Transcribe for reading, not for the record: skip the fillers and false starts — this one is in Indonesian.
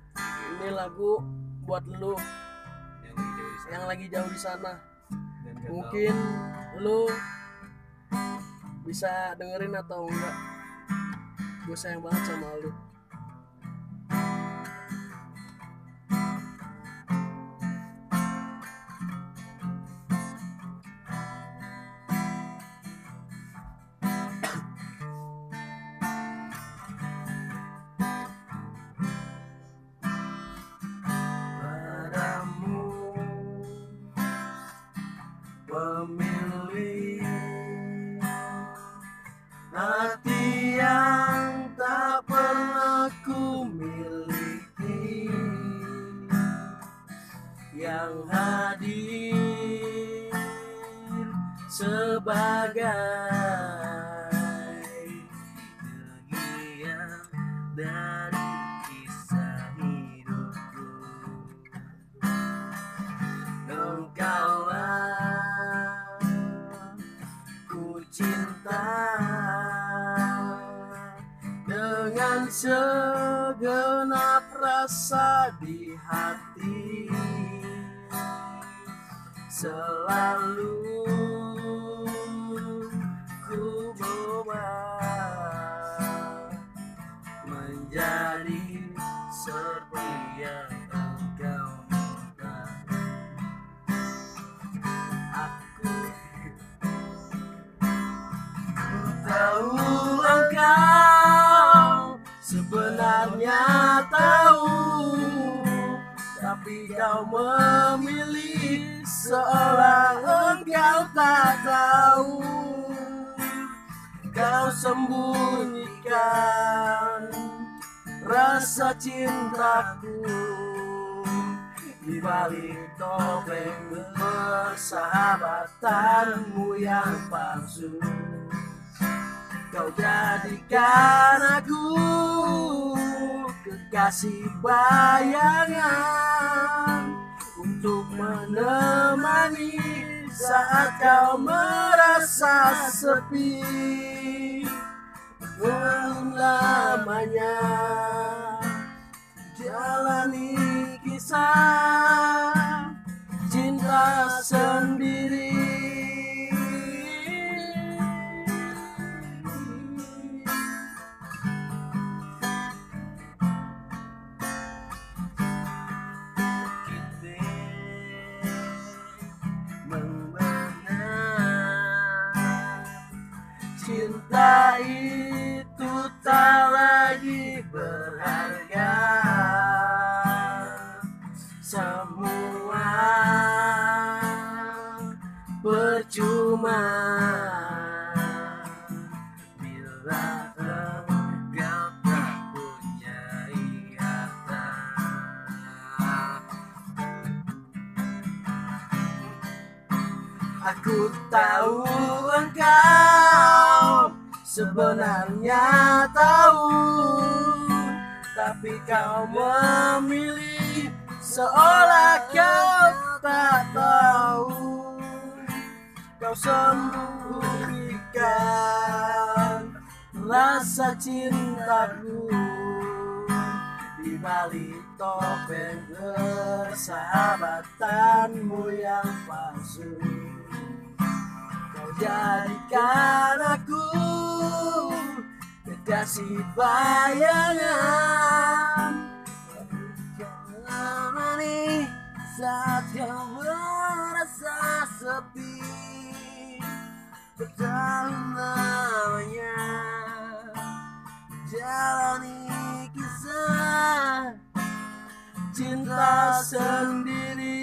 Ini lagu buat lu yang lagi jauh di sana. Mungkin lu bisa dengerin atau enggak. Gue sayang banget sama lu. Padamu pemilik hati yang tak pernah ku miliki, yang hadir sebagai bagian dari kisah hidupku. Engkaulah ku cinta dengan segenap rasa di hati, selalu ku bawa menjadi seperti yang engkau minta. Aku tahu engkau sebenarnya tahu, tapi kau memilih seolah engkau tak tahu. Kau sembunyikan rasa cintaku di balik topeng persahabatanmu yang palsu. Kau jadikan aku kekasih bayangan untuk menemani saat kau merasa sepi. Belum lamanya jalani kisah cinta sendiri. Cinta itu tak lagi berharga, semua percuma bila engkau tak punya harta. Aku tahu engkau sebenarnya tahu, tapi kau memilih seolah kau tak tahu. Kau sembunyikan rasa cintaku di balik topeng persahabatanmu yang palsu. Kau jadikan aku kekasih bayangan, menemani saat kau merasa sepi. Bertahun lamanya jalani kisah cinta sendiri.